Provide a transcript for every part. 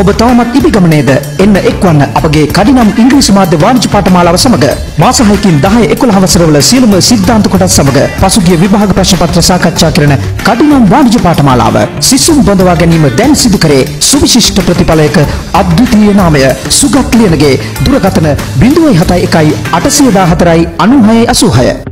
ඔබ තවමත් ඉදිගමනේද? එන්න එක්වන්න අපගේ කඩිනම් ඉංග්‍රීසි මාධ්‍ය වාණිජ්‍ය පාඨමාලාව සමග මාස 6කින් 10 11 වසරවල සියලුම සිද්ධාන්ත කොටස් සමග පසුගිය විභාග ප්‍රශ්න පත්‍ර සාකච්ඡා කරන කඩිනම් වාණිජ්‍ය පාඨමාලාව සිසුන් බඳවා ගැනීම දැන් සිදු කරේ සුවිශිෂ්ට ප්‍රතිඵලයක අද්විතීය නාමය සුගත් ලියනගේ දුරකථන 071 814 9686.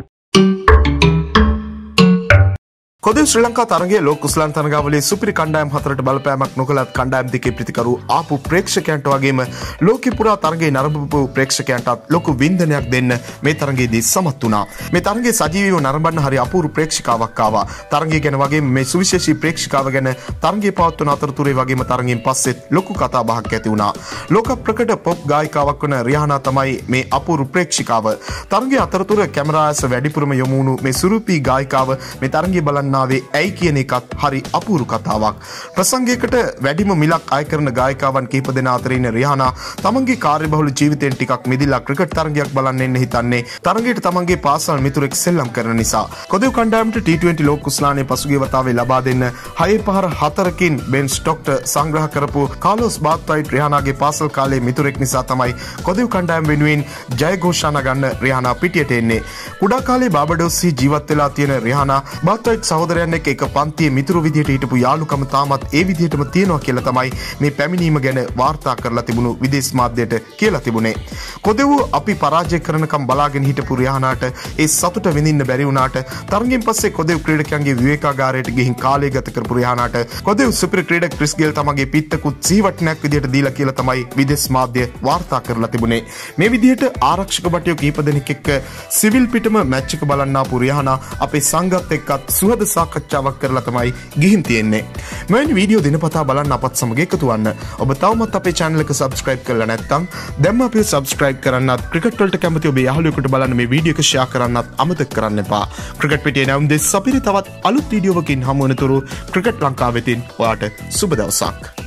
කොදේ ශ්‍රී ලංකා තරගයේ ලෝක කුසලන් තරගාවලියේ සුපිරි කණ්ඩායම් හතරට බලපෑමක් නොකලත් කණ්ඩායම් දෙකේ ප්‍රතිකරු ආපු ප්‍රේක්ෂකයන්ට වගේම ලෝකෙ පුරා තරගයේ නරඹපු ප්‍රේක්ෂකයන්ටත් ලොකු වින්දනයක් දෙන්න මේ තරගයේදී සමත් වුණා. මේ තරගයේ සජීවීව නරඹන්න හරි අපූර්ව ප්‍රේක්ෂකාවක් ආවා. තරගය ගැන වගේම මේ සුවිශේෂී ප්‍රේක්ෂකාව ගැන තරගයේ පවත්වන අතරතුරේ වගේම තරගයෙන් පස්සෙත් ලොකු කතා බහක් ඇති වුණා. ලෝක ප්‍රකට පොප් ගායිකාවක් වන රිහානා තමයි මේ අපූර්ව ප්‍රේක්ෂකාව. තරගයේ අතරතුර කැමරා ඇස වැඩිපුරම යොමු වුණු මේ සුරුපී ගායිකාව මේ තරගයේ බලන්න ඇයි කියන එකත් හරි අපූරු කතාවක්. ප්‍රසංගයකට වැඩිම මිලක් අය කරන ගායිකාවන් කිහිප දෙනා අතර ඉන්න රිහානා තමන්ගේ කාර්යබහුල ජීවිතයෙන් ටිකක් මිදිලා ක්‍රිකට් තරගයක් බලන්න එන්න හිතන්නේ තරගයට තමන්ගේ පාසල් මිතුරෙක් සෙල්ලම් කරන නිසා. කොදෙව් කණ්ඩායමට T20 ලෝක කුසලානේ පසුගිය වතාවේ ලබා දෙන්න 6-4කින් බෙන් ස්ටොක්ට සංග්‍රහ කරපු කාලෝස් බාත්වයිට් රිහානාගේ පාසල් කාලේ මිතුරෙක් නිසා තමයි කොදෙව් කණ්ඩායම වෙනුවෙන් ජයඝෝෂාන ගන්න රිහානා පිටියට එන්නේ. කුඩා කාලේ බාබඩෝස්හි ජීවත් වෙලා තියෙන රිහානා බාත්වයිට් සහෝදරයන් එක පන්තියේ මිතුරු විදියට හිටපු යාළුකම තාමත් ඒ විදියටම තියෙනවා කියලා තමයි මේ පැමිණීම ගැන වාර්තා කරලා තිබුණු විදේශ මාධ්‍යයට කියලා තිබුණේ. කොදෙව් අපි පරාජය කරනකම් බලාගෙන හිටපු රිහානාට ඒ සතුට විඳින්න බැරි වුණාට තරගෙන් පස්සේ කොදෙව් ක්‍රීඩකයන්ගේ විවේකාගාරයට ගිහින් කාලය ගත කරපු රිහානාට කොදෙව් සුපිරි ක්‍රීඩක ක්‍රිස් ගේල් තමගේ පිත්තකුත් සීවට්නයක් විදියට දීලා කියලා තමයි විදේශ මාධ්‍ය වාර්තා කරලා තිබුණේ. මේ විදියට ආරක්ෂක බටයෝ කීප දෙනෙක් එක්ක සිවිල් පිටම මැච් එක බලන්න ආපු රිහානා අපේ සංඝත් එක්කත් සුහද සාකච්ඡාවක් කරලා තමයි ගිහින් තියෙන්නේ. මෙවැනි වීඩියෝ දිනපතා බලන්න අපත් සමග එකතු වන්න. ඔබ තවමත් අපේ channel එක subscribe කරලා නැත්නම් දැන්ම අපිව subscribe කරන්නත් ක්‍රිකට් වලට කැමති ඔබේ යාළුවෙකුට බලන්න මේ වීඩියෝ එක share කරන්නත් අමතක කරන්න එපා. ක්‍රිකට් පිටියේ නම් දෙස් සපිරි තවත් අලුත් වීඩියෝවකින් හමු වෙනතුරු ක්‍රිකට් ලංකාව වෙතින් ඔයාට සුබ දවසක්.